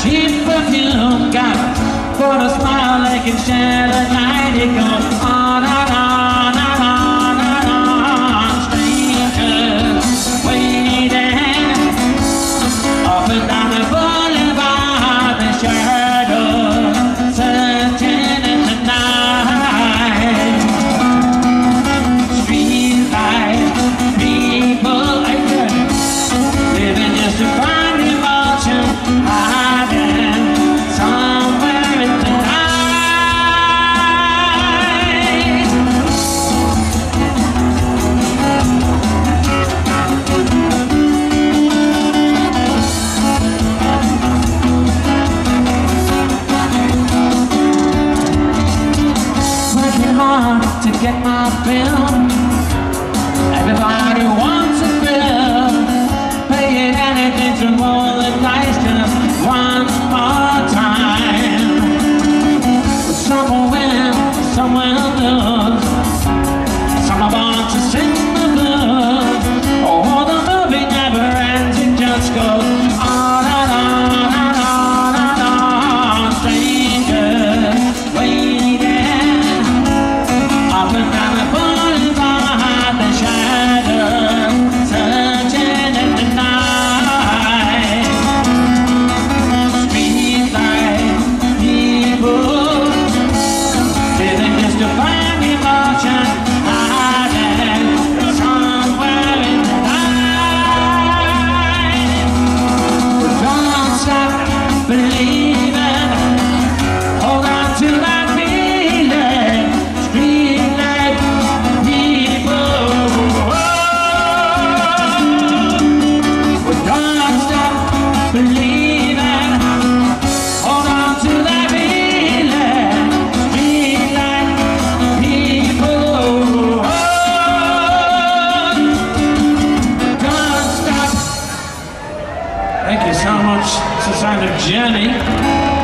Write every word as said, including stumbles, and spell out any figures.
cheap perfume got for a smile like it shed at night. It goes on and on and on and on. Strangers waiting up and down the boulevard, the shadows searching in the night. Street light, people living just to find emotion, hiding somewhere in the night. Working hard to get my bill. Everybody wants a bill. Paying anything to roll the dice just one more time. Some will win, some will lose. Some are born to sing the blues. Oh, the movie never ends, it just goes on and on and on and on. Strangers waiting up and down the boulevard, the shadows searching in the night. Street light, people living just to find emotion, hiding somewhere in the night. But don't stop believing, hold on to that feeling. Street light, people, but don't stop believing, hold on to that feeling. Street light, people, don't stop. Thank you so much. It's a sign of Journey.